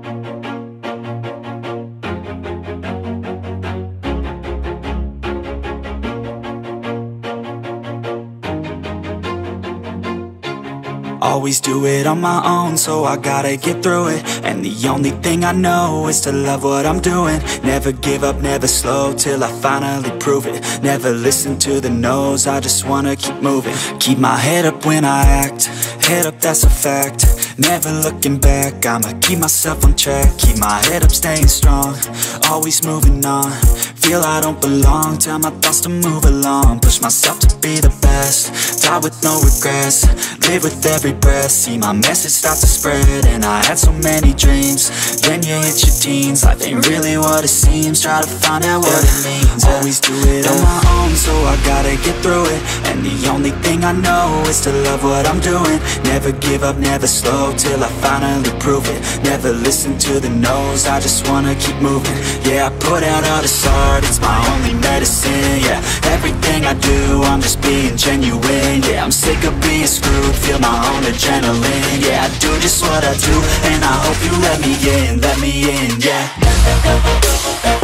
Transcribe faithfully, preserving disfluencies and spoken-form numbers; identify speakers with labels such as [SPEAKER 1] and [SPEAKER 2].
[SPEAKER 1] Always do it on my own, so I gotta get through it. And the only thing I know is to love what I'm doing. Never give up, never slow, till I finally prove it. Never listen to the no's, I just wanna keep moving. Keep my head up when I act, head up, that's a fact. Never looking back, I'ma keep myself on track. Keep my head up, staying strong, always moving on. Feel I don't belong, tell my thoughts to move along. Push myself to be the best, die with no regrets. Live with every breath, see my message start to spread. And I had so many dreams, then you hit your teens. Life ain't really what it seems, try to find out what it means. Always do it on my own, so I gotta get through it. And the only thing I know is to love what I'm doing. Never give up, never slow, till I finally prove it. Never listen to the no's, I just wanna keep moving. Yeah, I put out all this art, it's my only medicine. Yeah, everything I do, I'm just being genuine. Yeah, I'm sick of being screwed, feel my own adrenaline. Yeah, I do just what I do, and I hope you let me in, let me in, yeah.